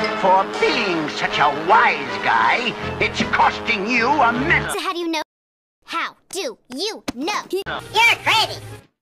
For being such a wise guy, it's costing you a medal. So how do you know? How do you know? You're crazy.